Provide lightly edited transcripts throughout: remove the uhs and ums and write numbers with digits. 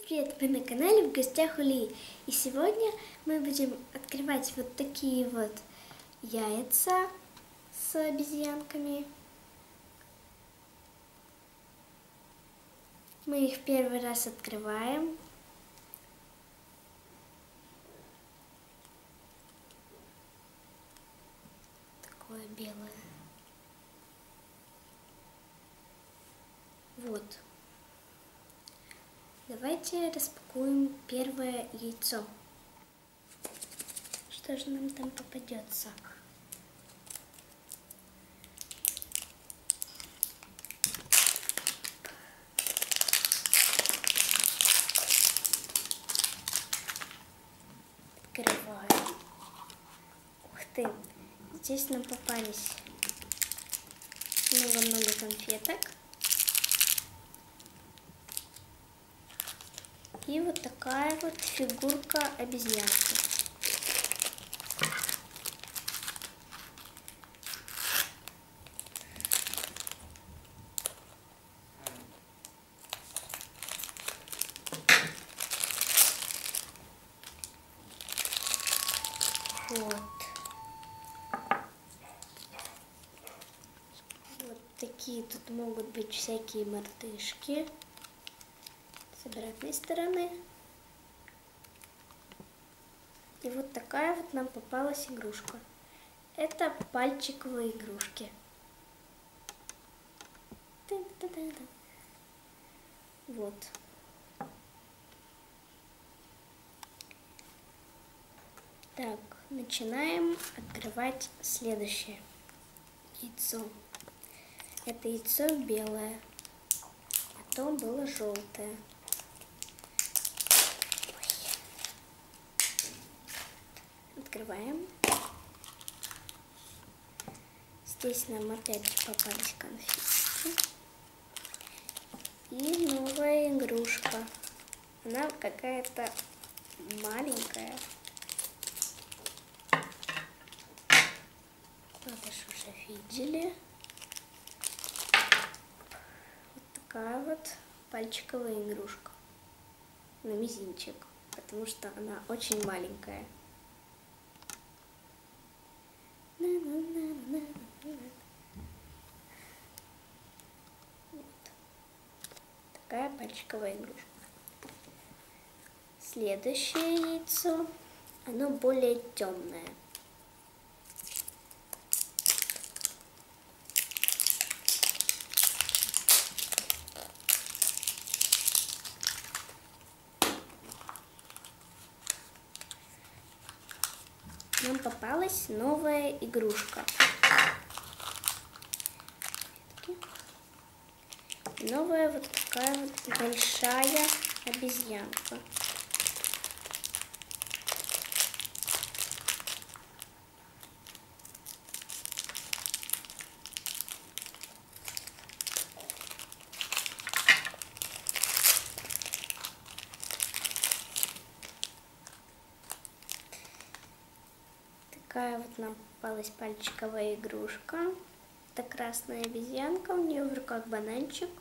Привет, вы на канале В гостях у Ли. И сегодня мы будем открывать вот такие вот яйца с обезьянками. Мы их первый раз открываем. Такое белое. Вот. Давайте распакуем первое яйцо. Что же нам там попадется? Открываем. Ух ты! Здесь нам попались много-много конфеток. И вот такая вот фигурка обезьянки. Вот. Вот такие тут могут быть всякие мартышки. С обратной стороны. И вот такая вот нам попалась игрушка. Это пальчиковые игрушки. Вот. Так, начинаем открывать следующее яйцо. Это яйцо белое, а то было желтое. Открываем. Здесь нам опять попались конфетки. И новая игрушка. Она какая-то маленькая. Это ж уже видели. Вот такая вот пальчиковая игрушка. На мизинчик, потому что она очень маленькая. Вот. Такая пальчиковая игрушка. Следующее яйцо, оно более темное. Нам попалась новая игрушка. Новая вот такая вот большая обезьянка. Такая вот нам попалась пальчиковая игрушка. Это красная обезьянка, у нее в руках бананчик.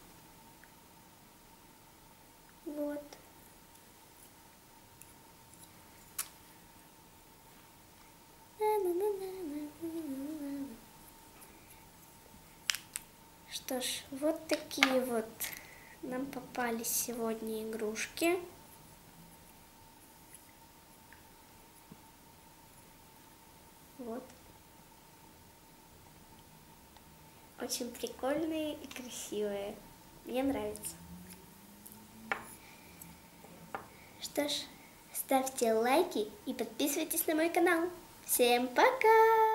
Вот. Что ж, вот такие вот нам попались сегодня игрушки. Вот. Очень прикольные и красивые. Мне нравится. Что ж, ставьте лайки и подписывайтесь на мой канал. Всем пока!